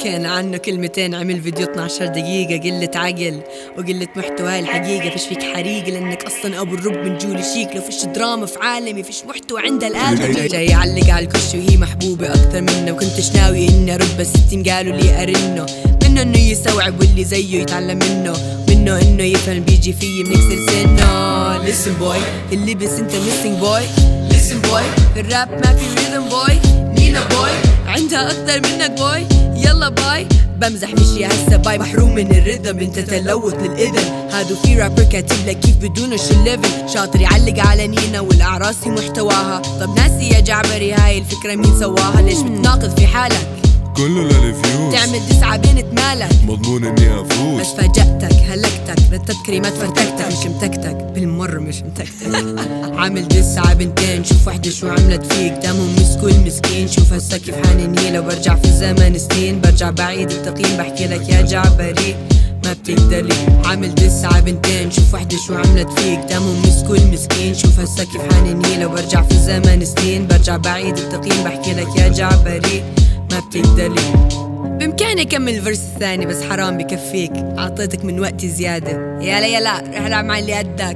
حكينا عنه كلمتين، عمل فيديو 12 دقيقة، قلة عقل وقلة محتوى. الحقيقة فيش فيك حريقة لأنك أصلا أبو الرب من جولي شيك. لو فيش دراما في عالمي فيش محتوى عند الآلة. جاي يعلق على الكش وهي محبوبة أكثر منه، وكنتش ناوي إني أرد بس التيم قالوا لي أرنه. منه إنه يستوعب واللي زيه يتعلم منه إنه يفهم بيجي فيه بنكسر سنه. Listen boy اللبس أنت missing boy. Listen boy في الراب ما في rhythm boy. نينا بوي عندها أكثر منك بوي. يلا باي بمزح مش يا هسه باي. محروم من الرhythm انت تلوث للإذن. هادو في رابر كاتب لك كيف بدونه شو الليفل. شاطر يعلق على نينا والأعراس هي محتواها. طب ناسي يا جعبري هاي الفكرة مين سواها؟ ليش بتناقض في حالك؟ كله للفيوز تعمل 9 بنت مالك مضمون اني افوز. بس فاجأتك هلكتك رتبت كلمات فرتكتك. مش متكتك بالمرة مش متكتك. عامل 9 بنتين شوف وحدة شو عملت فيك. دمهم مسكوا المسكين شوف هسا كيف حانني. لو برجع في الزمن سنين برجع بعيد التقييم. بحكي لك يا جعبري ما بتقدري. عامل 9 بنتين شوف وحدة شو عملت فيك. دمهم مسكوا المسكين شوف هسا كيف حانني. لو برجع في الزمن سنين برجع بعيد التقييم. بحكي لك يا جعبري ما بتقدري. بإمكاني أكمل الفرس الثاني بس حرام بكفيك. أعطيتك من وقتي زيادة. يلا رح ألعب مع اللي قدك.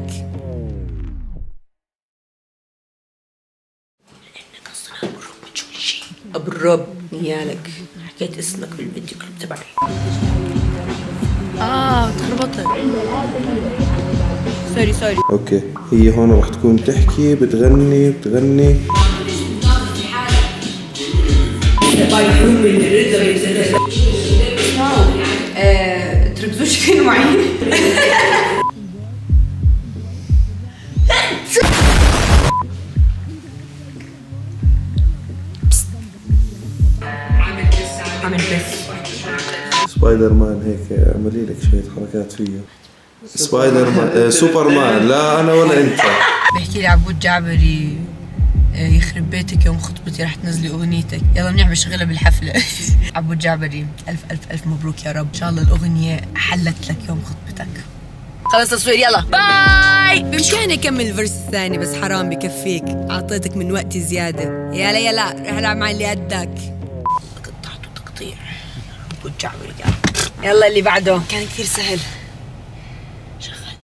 لأنك أصلا أبو الرب بتشوي شي. أبو الرب نيالك حكيت اسمك بالفيديو كليب تبعي. تخربطت. سوري. اوكي هي هون رح تكون تحكي بتغني تركزوش في معين. عامل بس سبايدر مان هيك اعملي لك شوية حركات فيه. سبايدر مان سوبر مان. لا انا ولا انت. بحكي لي عبود جعبري يخرب بيتك يوم خطبتي رح تنزلي اغنيتك. يلا منيح بشغلها بالحفلة. عبود جعبري ألف مبروك يا رب. ان شاء الله الاغنية حلت لك يوم خطبتك. خلص تصوير يلا باي. بإمكاني أكمل الفرس الثاني بس حرام بكفيك. أعطيتك من وقتي زيادة. يلا رح ألعب مع اللي قدك. قطعته تقطيع. عبود جعبري يلا اللي بعده كان كثير سهل.